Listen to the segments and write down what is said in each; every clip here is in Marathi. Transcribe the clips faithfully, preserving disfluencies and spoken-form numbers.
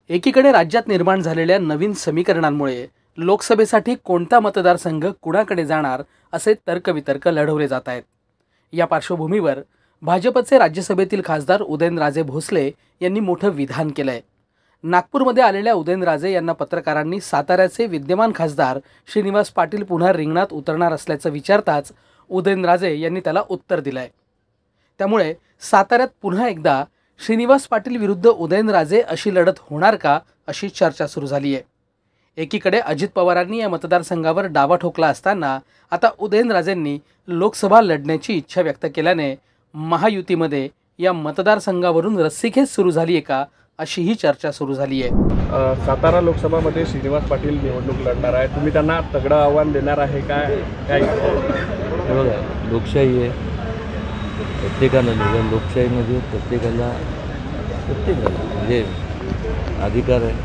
एकीकडे राज्यात निर्माण झालेल्या नवीन समीकरणांमुळे लोकसभेसाठी कोणता मतदारसंघ कुणाकडे जाणार असे तर्कवितर्क लढवले जात आहेत। या पार्श्वभूमीवर भाजपचे राज्यसभेतील खासदार उदयनराजे भोसले यांनी मोठं विधान केलंय। नागपूरमध्ये आलेल्या उदयनराजे यांना पत्रकारांनी साताऱ्याचे विद्यमान खासदार श्रीनिवास पाटील पुन्हा रिंगणात उतरणार असल्याचं विचारताच उदयनराजे यांनी त्याला उत्तर दिलंय। त्यामुळे साताऱ्यात पुन्हा एकदा श्रीनिवास पाटील विरुद्ध उदयनराजे अशी लढत होणार का अशी चर्चा सुरू झाली आहे। एकीकडे अजित पवारांनी या मतदारसंघावर डावा ठोकला असताना आता उदयनराजेंनी लोकसभा लढण्याची इच्छा व्यक्त केल्याने महायुतीमध्ये या मतदारसंघावरून रस्सीखेच सुरू झाली आहे का अशी ही चर्चा सुरू झाली आहे। सातारा लोकसभामध्ये श्रीनिवास पाटील निवडणूक लढणार आहे, तुम्ही त्यांना तगडं आव्हान देणार आहे काय? काय बघा, लोकशाही आहे, प्रत्येकाला म्हणजे लोकशाहीमध्ये प्रत्येकाला प्रत्येकाला म्हणजे अधिकार आहे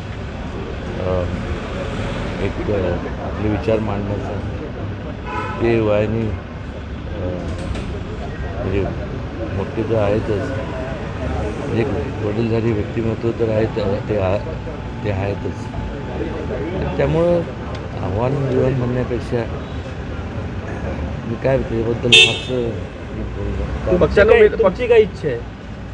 एक आपले विचार मांडण्याचा। ते वयाने म्हणजे मोठे तर आहेतच, एक वडीलधारी व्यक्तिमत्व तर आहेत, ते ते आहेतच। त्यामुळं आव्हान जीवन म्हणण्यापेक्षा मी काय त्याबद्दल फारसं पक्षाची काय इच्छा आहे?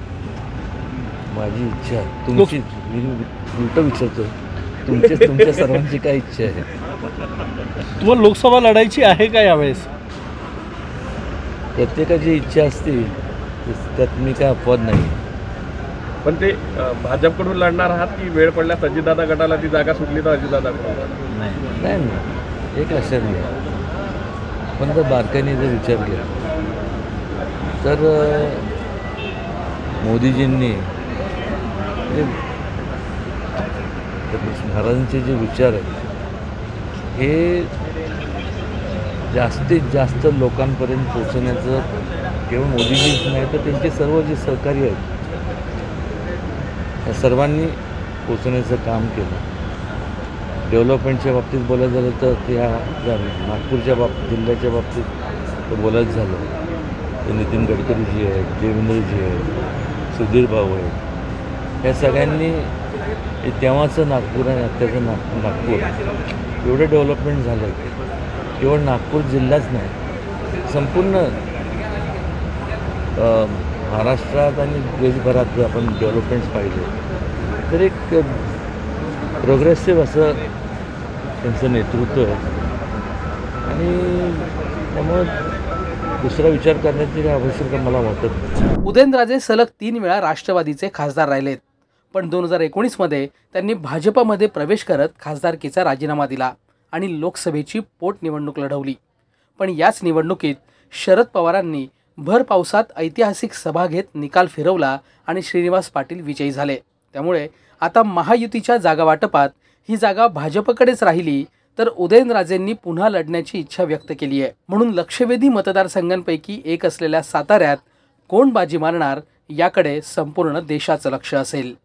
माझी इच्छा तुमची मी उलटं विचारतो, तुमच्या तुमच्या सर्वांची काय इच्छा आहे? तुम्हाला लोकसभा लढायची आहे का यावेळेस? प्रत्येकाची इच्छा असते, त्यात मी काय अपवाद नाही। पण ते भाजपकडून लढणार आहात की वेळ पडल्यास अजितदादा गटाला ती जागा सुटली तर अजितदादाकडून? नाही नाही नाही एक लक्षात घ्या, पण जर बारकाईने जर विचार केला तर मोदीजींनी महाराजांचे जे विचार आहेत हे जास्तीत जास्त लोकांपर्यंत पोहोचण्याचं केवळ मोदीजीच नाही तर त्यांचे सर्व जे सहकारी आहेत या सर्वांनी पोचवण्याचं काम केलं। डेव्हलपमेंटच्या बाबतीत बोलायचं झालं तर त्या नागपूरच्या बाबतीत जिल्ह्याच्या बाबतीत बोलायचं झालं तर नितीन गडकरीजी आहेत, देवेंद्रजी आहेत, सुधीर भाऊ आहेत, या सगळ्यांनी तेव्हाचं नागपूर आणि आत्ताचं नाग नागपूर एवढं डेव्हलपमेंट झालं आहे। केवळ नागपूर जिल्हाच नाही, संपूर्ण महाराष्ट्रात आणि देशभरात जर आपण डेव्हलपमेंट्स पाहिले तर एक प्रोग्रेसिव्ह असं त्यांचं नेतृत्व आहे आणि त्यामुळे दुसरा विचार करण्याची काही आवश्यकता मला वाटत नाही। उदयनराजे सलग तीन वेळा राष्ट्रवादीचे खासदार राहिलेत, पण दोन हजार एकोणीस मध्ये त्यांनी भाजपमध्ये प्रवेश करत खासदारकीचा राजीनामा दिला आणि लोकसभेची पोटनिवडणूक लढवली। पण याच निवडणुकीत शरद पवारांनी भर पावसात ऐतिहासिक सभा घेत निकाल फिरवला आणि श्रीनिवास पाटील विजयी झाले। त्यामुळे आता महायुतीच्या जागा वाटपात ही जागा भाजपकडेच राहिली तर उदयनराजेंनी पुन्हा लढण्याची इच्छा व्यक्त केली आहे। म्हणून लक्षवेधी मतदारसंघांपैकी एक असलेल्या साताऱ्यात कोण बाजी मारणार याकडे संपूर्ण देशाचं लक्ष असेल।